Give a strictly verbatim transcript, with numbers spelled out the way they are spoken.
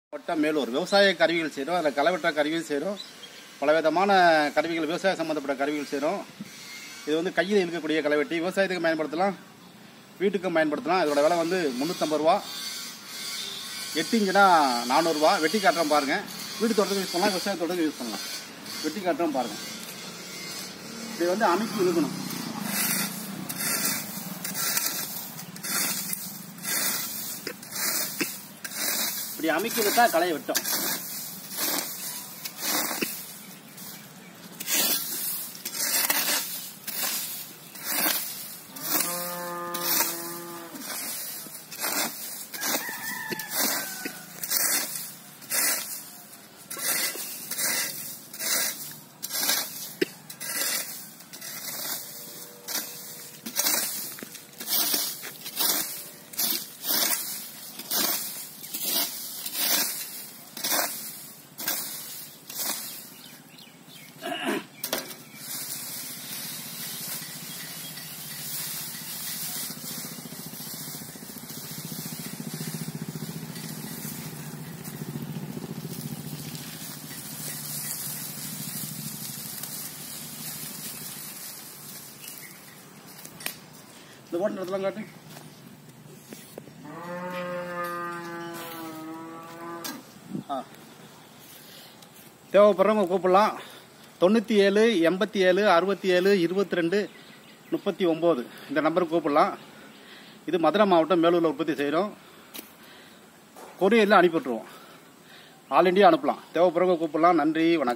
மாவட்டம் மேலூர் விவசாய கருவிகள் செய்கிறோம். அதில் களைவெட்ட கருவிகள் செய்கிறோம். பல விதமான கருவிகள், விவசாய சம்மந்தப்பட்ட கருவிகள் செய்கிறோம். இது வந்து கையில் இழுக்கக்கூடிய களைவெட்டி, விவசாயத்துக்கு பயன்படுத்தலாம், வீட்டுக்கும் பயன்படுத்தலாம். இதோட விலை வந்து முந்நூற்றம்பது ரூபா. எட்டு இன்ச்சுனா நானூறுரூவா. வெட்டி காட்டுறோம் பாருங்கள். வீட்டு தோட்டத்துக்கு யூஸ் பண்ணலாம், விவசாய தோட்டத்துக்கு யூஸ் பண்ணலாம். வெட்டி காட்டுறோம் பாருங்கள். இது வந்து அமைக்கி இழுக்கணும். இப்படி அமைக்கி விட்டா களையை வெட்டும். இந்த ஓட்டுற இடத்துல காட்டு. ஆ தேவைப்படுறவங்க கூப்பிடலாம். தொண்ணூற்றி ஏழு எண்பத்தி ஏழு அறுபத்தி ஏழு இருபத்தி ரெண்டு முப்பத்தி ஒம்பது இந்த நம்பருக்கு கூப்பிடலாம். இது மதுரை மாவட்டம் மேலூரில் உற்பத்தி செய்கிறோம். கொரியரில் அனுப்பிவிட்ருவோம். ஆல் இண்டியா அனுப்பலாம். தேவைப்படுறவங்க கூப்பிடலாம். நன்றி, வணக்கம்.